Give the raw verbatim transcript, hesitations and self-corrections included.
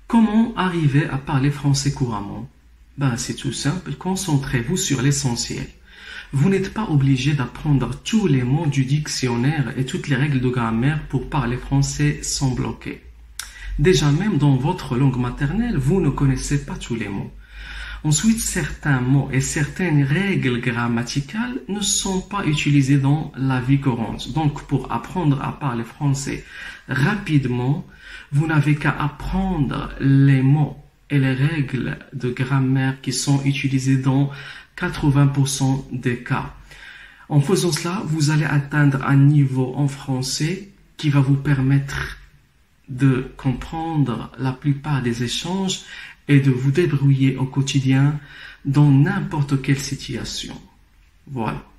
Comment arriver à parler français couramment? Ben, c'est tout simple, concentrez-vous sur l'essentiel. Vous n'êtes pas obligé d'apprendre tous les mots du dictionnaire et toutes les règles de grammaire pour parler français sans bloquer. Déjà même dans votre langue maternelle, vous ne connaissez pas tous les mots. Ensuite, certains mots et certaines règles grammaticales ne sont pas utilisés dans la vie courante. Donc, pour apprendre à parler français rapidement, vous n'avez qu'à apprendre les mots et les règles de grammaire qui sont utilisées dans quatre-vingts pour cent des cas. En faisant cela, vous allez atteindre un niveau en français qui va vous permettre de comprendre la plupart des échanges et de vous débrouiller au quotidien dans n'importe quelle situation. Voilà.